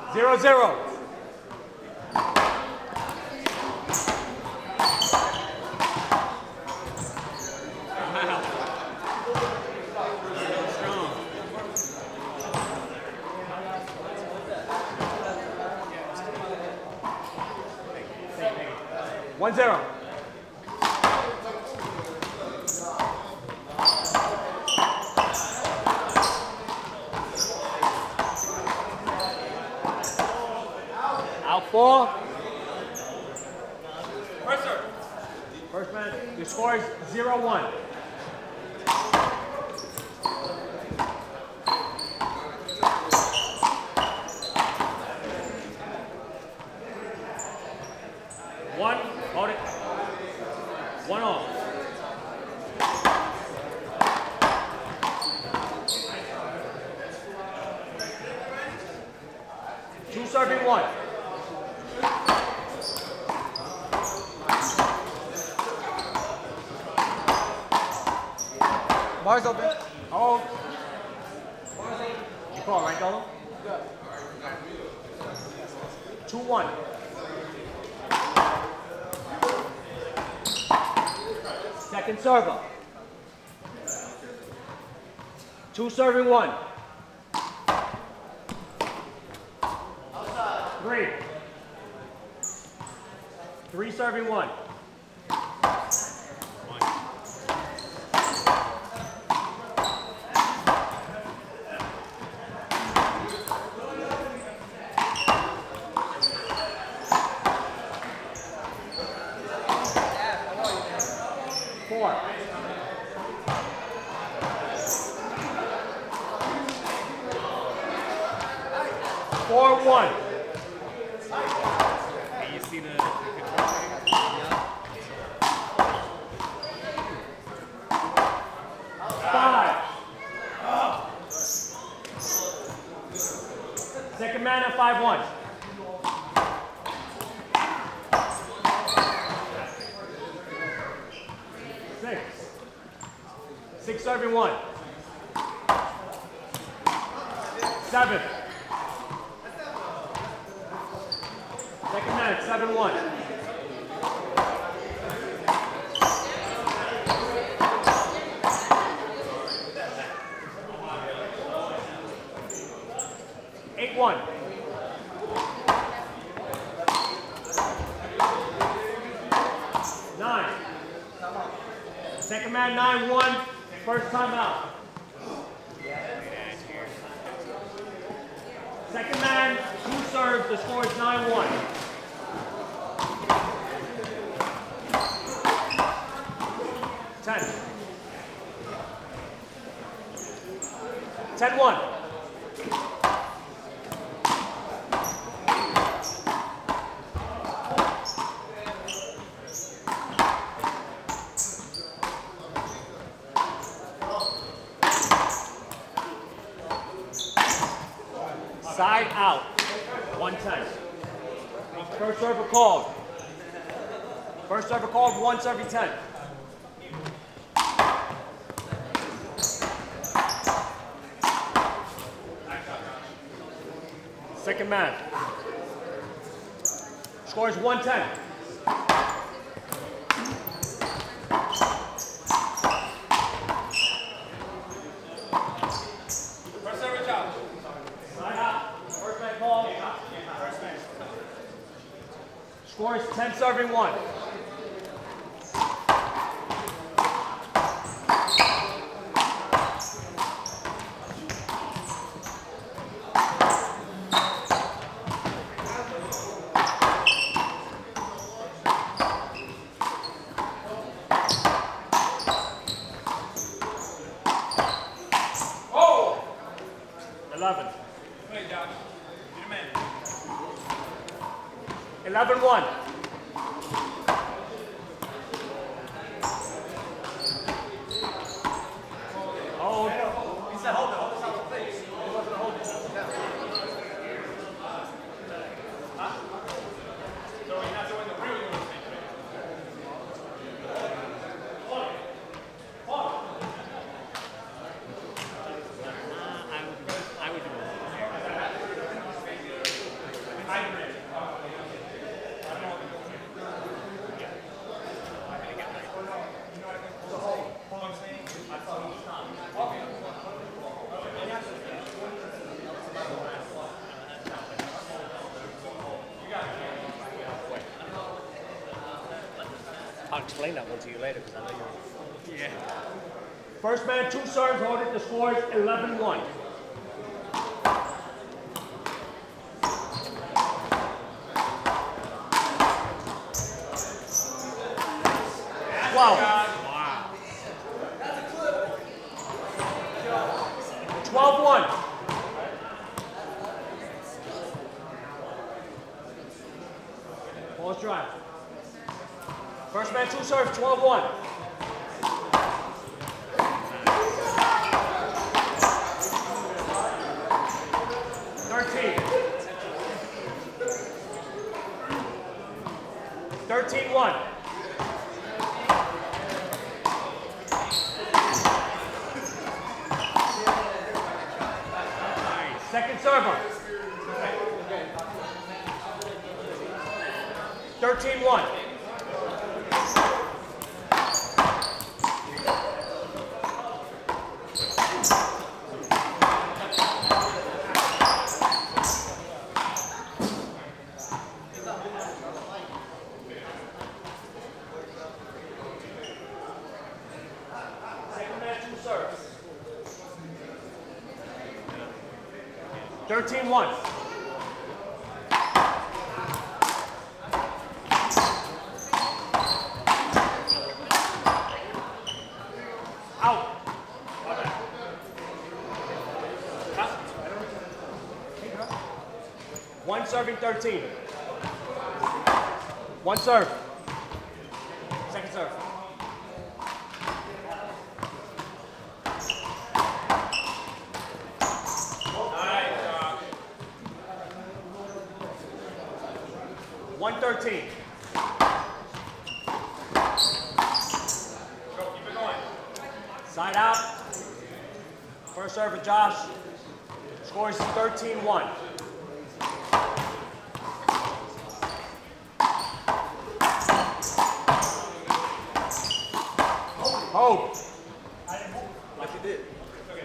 0-0. One zero. Out four. First serve. First man. Your score is 0-1. One. Hold it. One off. Two serving one. Bar's open. Oh. You call, right, Dolo? Yeah. 2-1. Second server. Two serving one. Three. Three serving one. Four. 4-1. Hey, you see the control thing? Five. Second man at 5-1. Six. Six serving one. Seven. Second man at 7-1. Eight one. Nine. Second man 9-1. First time out. Second man, two serves. The score is 9-1. 10. 10-1. Side out. 110. First server called. First server called, one serving 10. Second man. Score is 110. First server job. Side out. First man called. First man. Score is 10 serving one. Oh! 11. Hey, Josh. Get him in. 11-1. Hold. He said hold it. Hold this out the face. He wasn't holding it. Huh? So you're not doing the real thing. I would do it. I'll explain that one to you later because I know you're. Yeah. First man, 2 serves, hold it. The score is 11-1. Wow. 12-1. Pause drive. First man, 2 serves, 12-1. Thirteen 1. Second server. 13-1. Second match, 2 serves. 13-1. Out. One serving 13. One serve. Second serve. Nice job. 113. Go, keep it going. Side out. First serve for Josh. Score is 13-1. Hold. Like you did. Okay.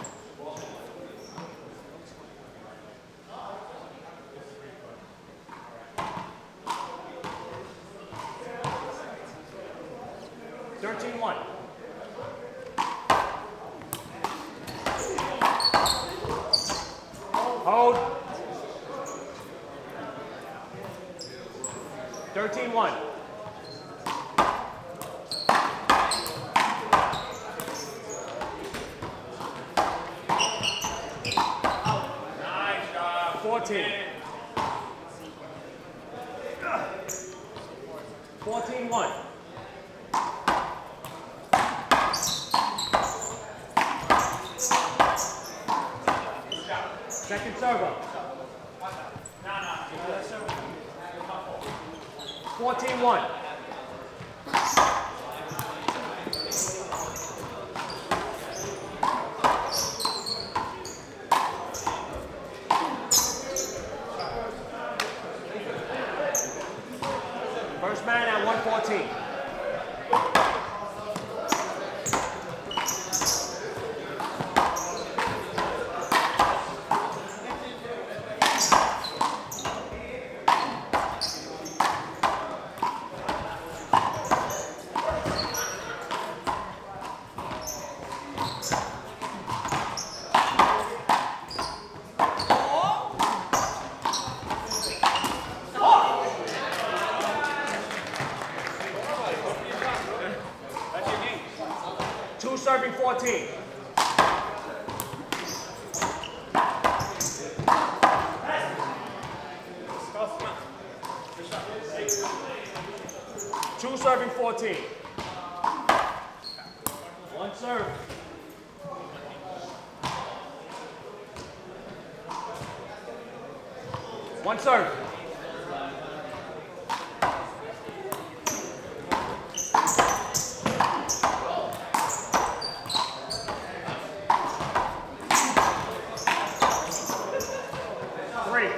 13-1. Hold. 13-1. Nice job. 14. 14-1. Second server. 14-1. First man at 114. Two serving 14. Two serving 14. One serve. One serve. Three.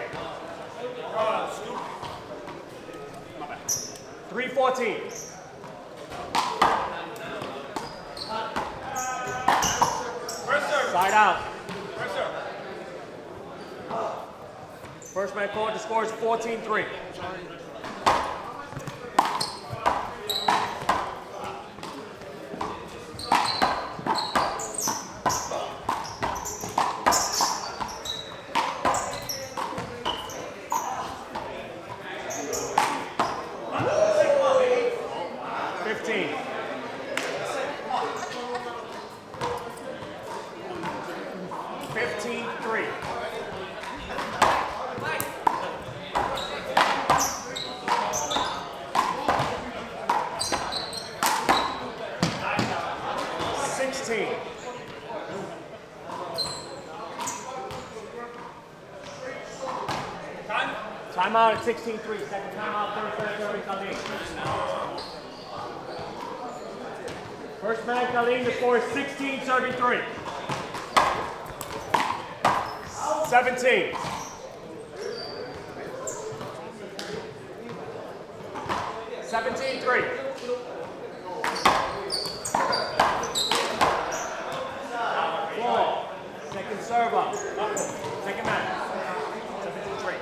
3-14. Side out. First man called, the score is 14-3. Timeout at 16-3. Second timeout, third serving Khalid. First man Khalid, the score is 16, serving 3. 17. 17-3. Ball. Second serve up. Second man. 17-3.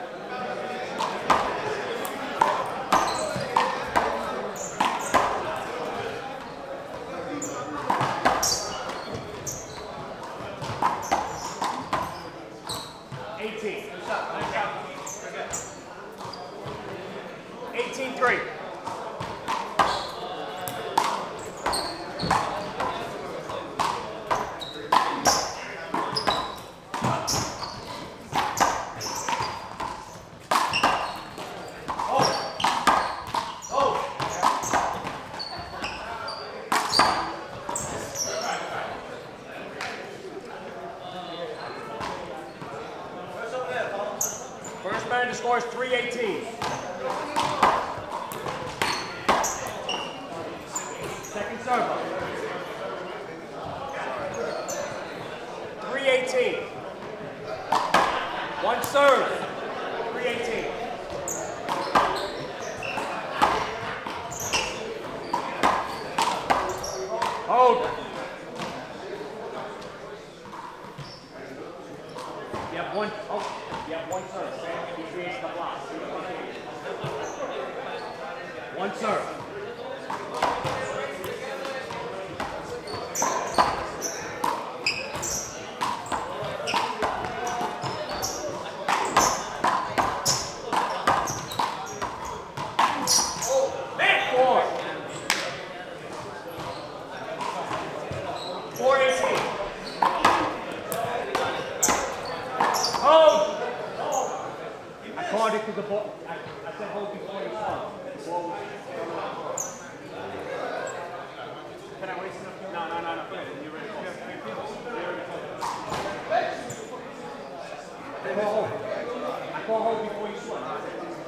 First man to score is 3-18. Second serve. 3-18. One serve. 3-18. Hold. You have one. Oh, you have one serve. He creates the block. One serve. Four. 4-18. Hold. I called it to the ball. I said hold before you start. Can I waste enough? No. You're ready to hold. I call hold before you swing.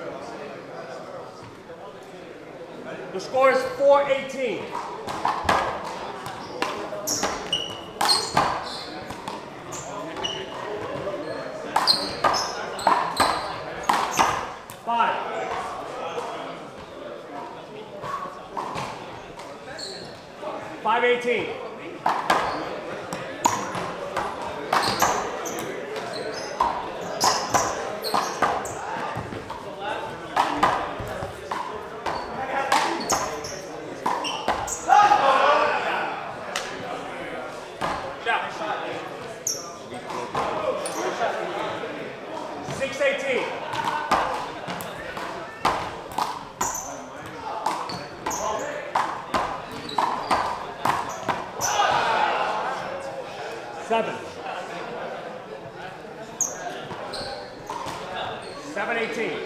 The score is 4-18. Five 18. Seven. 7-18.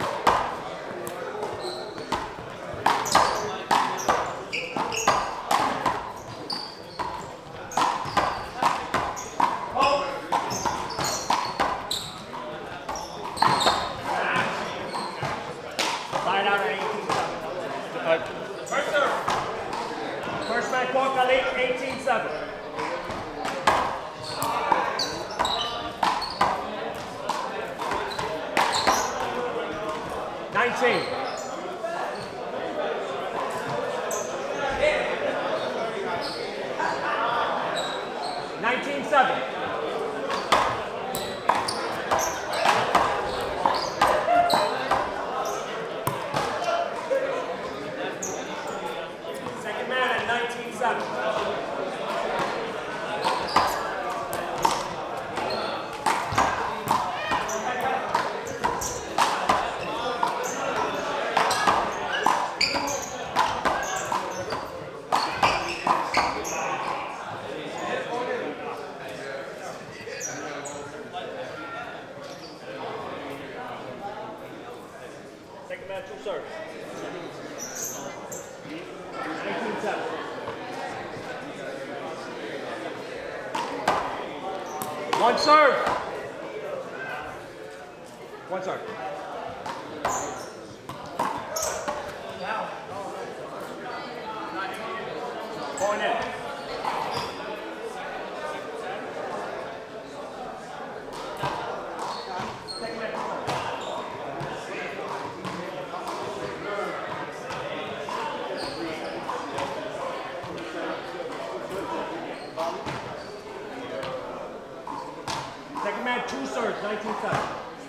Side out at 18-7. First serve. First man called Khalid, 18-7. 19. 19-7. Second man at 19-7. Second man, two serves. 19-7. One serve. One serve. Going in. Second man, 2 serves, 19-7.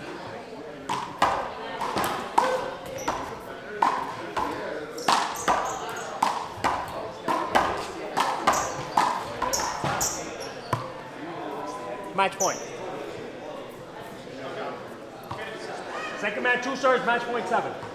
Match point. Second man, 2 serves, match point 7.